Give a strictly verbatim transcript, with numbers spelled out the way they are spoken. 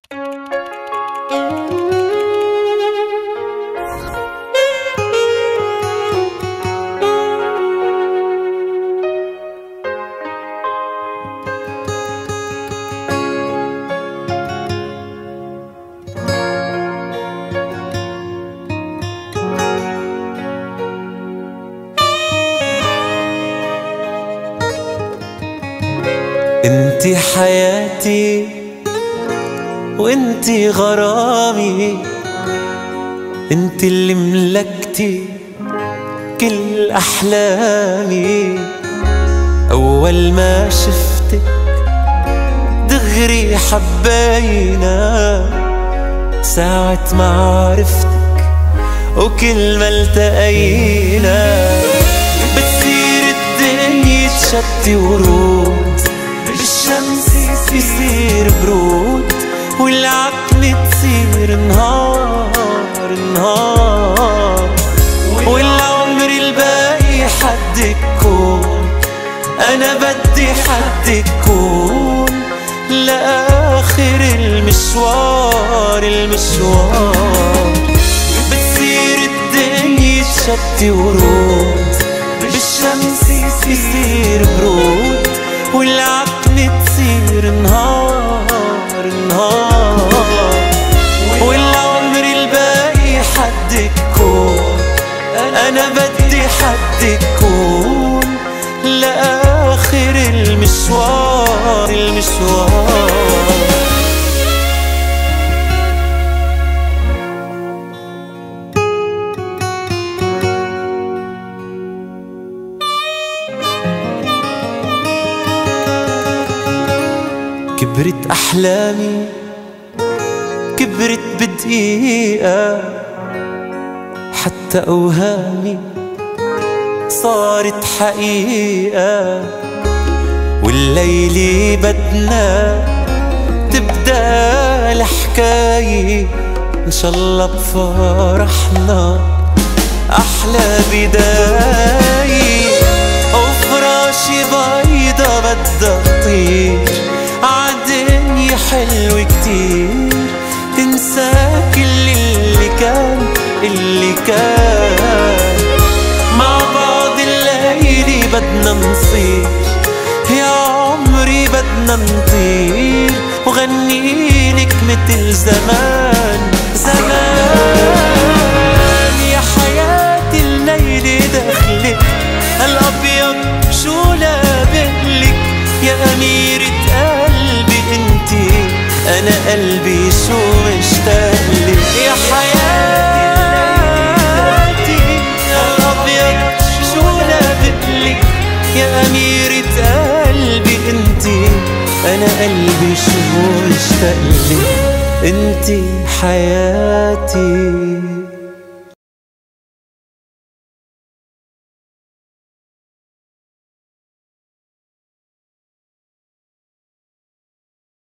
انتي حياتي وانتي غرامي، انتي اللي ملكتي كل احلامي. اول ما شفتك دغري حبينا، ساعة ما عرفتك وكل ما التقينا. بتصير الدنيا تشتي ورود، بالشمس يصير برود، والعتمة تصير نهار نهار، والعمر الباقي حدك كون. أنا بدي حدك كون لآخر المشوار المشوار. بتصير الدنيا تشتي ورود، بالشمس يصير برود، والعتمة تصير نهار نهار، والعمر الباقي حدك كون. أنا بدي حدك كون لآخر المشوار المشوار. كبرت أحلامي كبرت بدقيقة، حتى أوهامي صارت حقيقة. والليلة بدنا تبدأ الحكاية، إن شاء الله بفرحنا أحلى بداية. وفراشي بيضة بدها تطير عالدنيا حلوة كتير، تنسى كل اللي كان اللي كان. مع بعض الليلة بدنا نصير، يا عمري بدنا نطير، وغنيلك متل زمان زمان. يا حياتي الليلة دخلك الأبيض شو لابقلك، يا أميرة قلبي انتي، أنا قلبي شو مشتاقلك. يا حياتي الأبيض شو لابقلك، يا أميرة قلبي انتي، أنا قلبي شو مشتاقلك. انتي حياتي.